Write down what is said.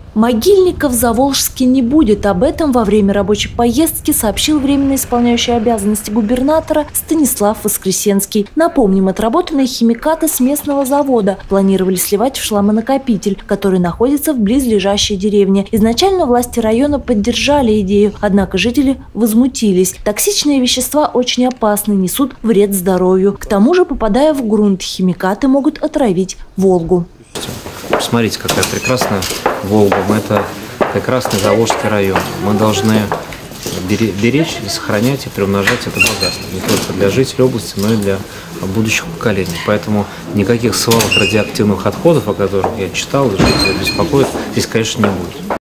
Могильников в Заволжске не будет. Об этом во время рабочей поездки сообщил временно исполняющий обязанности губернатора Станислав Воскресенский. Напомним, отработанные химикаты с местного завода планировали сливать в шламонакопитель, который находится в близлежащей деревне. Изначально власти района поддержали идею, однако жители возмутились. Токсичные вещества очень опасны, несут вред здоровью. К тому же, попадая в грунт, химикаты могут отравить Волгу. Посмотрите, какая прекрасная Волга. Это прекрасный Заволжский район. Мы должны беречь и сохранять и приумножать это богатство. Не только для жителей области, но и для будущих поколений. Поэтому никаких свалок радиоактивных отходов, о которых я читал, и жители беспокоят, здесь, конечно, не будет.